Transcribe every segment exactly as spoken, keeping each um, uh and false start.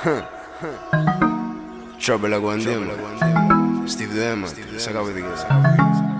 Trouble I go on them. Steve the man, check out with the guys.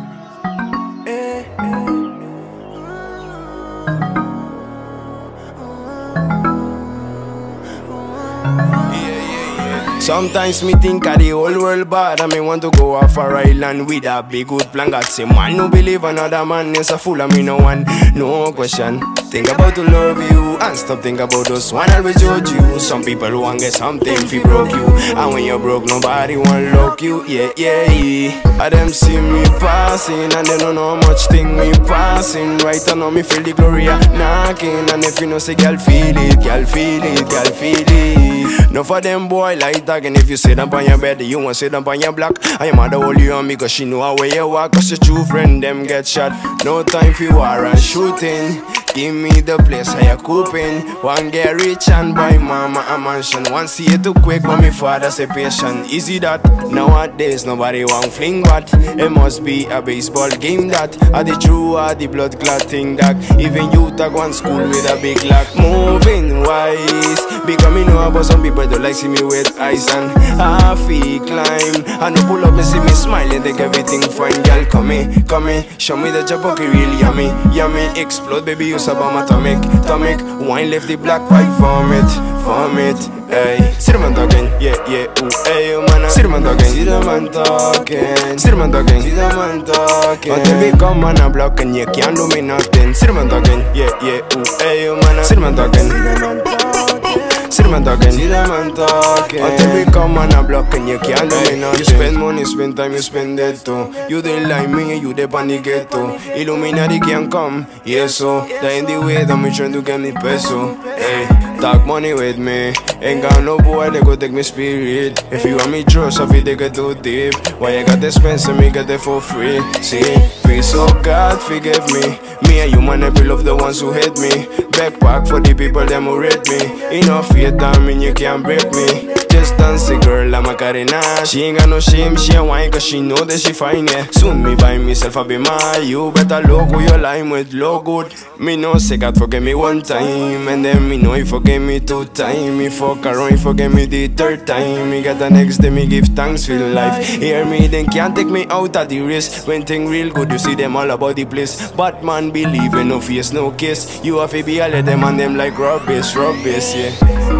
Sometimes me think of the whole world bad, and me want to go off a island with a big good plan. God say man no believe another man is a fool, and me no one, no question. Think about to love you and stop think about those one always judge you. Some people want get something if he broke you, and when you're broke nobody want lock you. Yeah, yeah, yeah. And them see me passing and they don't know how much thing me passing. Right now me feel the glory knocking, and if you know say girl feel it, girl feel it, girl feel it. No for them boy like that, and if you sit up on your bed, you want sit up on your block. I am mother hold you on me cause she know how you walk, cause your true friend them get shot. No time for war and shooting. Give me the place I you cooping. One get rich and buy mama a mansion. One see it too quick but my father say patient. Easy that, nowadays nobody want fling but it must be a baseball game that are the true or the blood clot thing that even you tag one school with a big lock. Moving wise, because me know about some people don't like see me with ice and half climb. I know pull up and see me smiling, think everything fine. Girl come in, come in, show me the job okay really yummy, yummy. Explode baby you about my stomach, stomach. Wine left the black pipe vomit, vomit. Hey, see the man talking, yeah, yeah, ooh, hey, oh man. See the man talking, see the man talking, see the man talking, see the man talking. Until we come on a block and you can't do me nothing. See the man talking, yeah, yeah, ooh, hey, oh man. See the man talking, see the man talking, see the man talking, see the man talking. Until we come on a block and you can't do me nothing. You spend money, spend time, you spend it too. You dey like me, you dey pan the ghetto. Illuminati can come, yeah so. That in the way that me trying to get me peso. Hey, talk money with me. Ain't got no boy that go take me spirit. If you want me trust, I feel they get too deep. Why you got the expense and me get it for free? See, please oh God forgive me. Me and you man every love the ones who hate me. Backpack for the people them who rate me. Enough faith that mean you can't break me. Just dance a girl, I'm a Karina. She ain't got no shame, she ain't whine cause she know that she fine, yeah. Soon me by myself, I be mine. You better look who you line with, look good. Me know say God forgive me one time, and then me know he forgave me two time. Me fuck around, he forgave me the third time. Me got the next day, me give thanks for life. Hear me, then can't take me out of the race. When thing real good, you see them all about the place. Batman believe in no face, no case. You have to be all of them and them like rubbish, rubbish, yeah.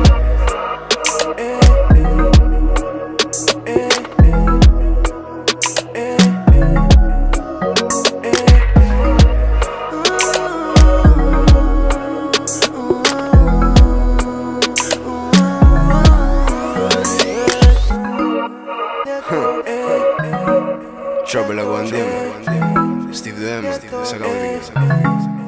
Trouble I go on them. Steve the man, check out with the guys.